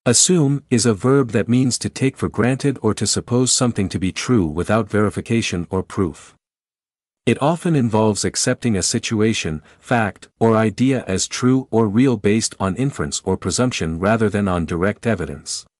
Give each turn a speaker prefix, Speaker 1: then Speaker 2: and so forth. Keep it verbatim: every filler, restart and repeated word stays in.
Speaker 1: Assume is a verb that means to take for granted or to suppose something to be true without verification or proof. It often involves accepting a situation, fact, or idea as true or real based on inference or presumption rather than on direct evidence.